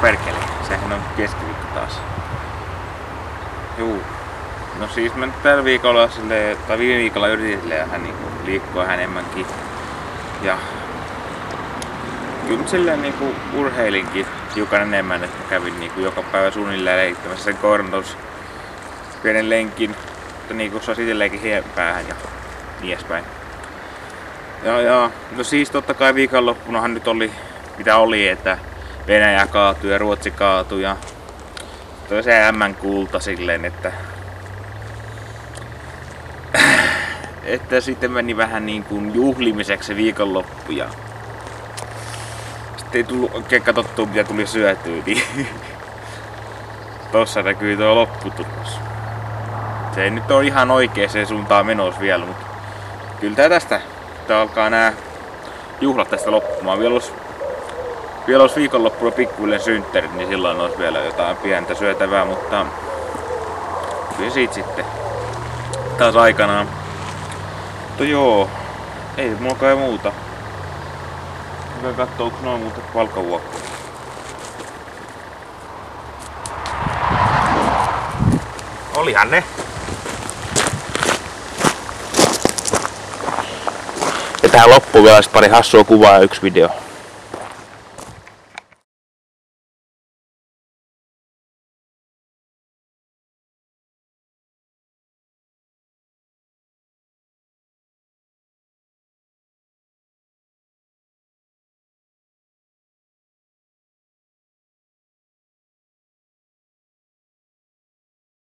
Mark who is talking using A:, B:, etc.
A: perkele. Sehän on keskiviikko taas. Juu. No siis mä nyt tällä viikolla silleen, tai viime viikolla yritin silleen niinku liikkua enemmänkin. Ja kyllä silleen niinku urheilinkin hiukan enemmän, että kävin niinku joka päivä suunnilleen leittämässä sen koiran tuossa pienen lenkin. Mutta niinku se on itsellekin hien päähän ja niin edespäin. Ja no siis totta kai viikonloppunahan nyt oli mitä oli, että Venäjä kaatui ja Ruotsi kaatui ja toi se M-kulta silleen, että sitten meni vähän niin kuin juhlimiseksi se viikonloppu ja sitten ei tullut oikein katsottua mitä tuli syötyä, niin tossa näkyy tuo lopputulos. Se ei nyt ole ihan oikeeseen suuntaan menossa vielä, mutta kyllä tästä alkaa nää juhlat tästä loppumaan. Vielä olisi viikonloppuna pikkuilleen synttärit, niin silloin olisi vielä jotain pientä syötävää, mutta kyllä siitä sitten taas aikanaan. Mutta joo, ei mulla kai muuta. Mä katsoo, onko noin muuta valkavuokkoja. Olihan ne. Ja tähän loppuun vielä pari hassua kuvaa ja yksi video.